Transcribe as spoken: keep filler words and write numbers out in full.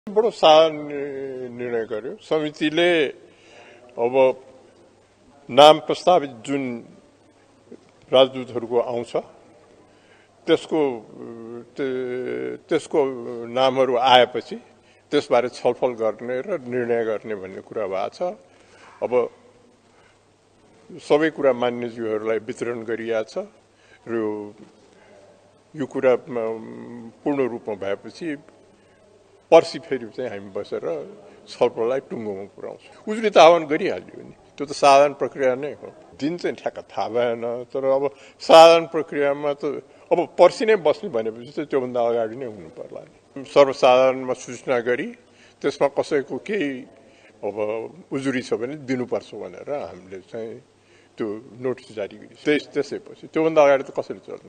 बडो साधा निर्णय गर्यो समितिले। अब नाम प्रस्तावित जुन राजदूतहरूको आउँछ त्यसको त्यसको नामहरू आएपछि त्यसबारे छलफल गर्ने र निर्णय गर्ने भन्ने कुरा भएको छ। अब सबै कुरा मान्यज्यूहरूलाई वितरण गरिएको छ र यो कुरा पूर्ण रूपमा भएपछि पर्सि फेरि चाहिँ हामी बसेर छलफललाई टुङ्गोमा पुर्याउँछौँ। उजुरी त आह्वान गरिहाल्यो नि, त्यो त साधारण प्रक्रिया नै हो। दिन चाहिँ ठ्याक्क थाहा भएन, तर अब साधारण प्रक्रियामा त अब पर्सि नै बस्ने भनेपछि चाहिँ त्योभन्दा अगाडि नै हुनु पर्ला नि। सर्वसाधारणमा सूचना गरी त्यसमा कसैको केही अब उजुरी छ भने दिनुपर्छ भनेर हामीले चाहिँ त्यो नोटिस जारी गरिसक्यौँ। त्यस त्यसैपछि त्योभन्दा अगाडि त कसरी चल्छ।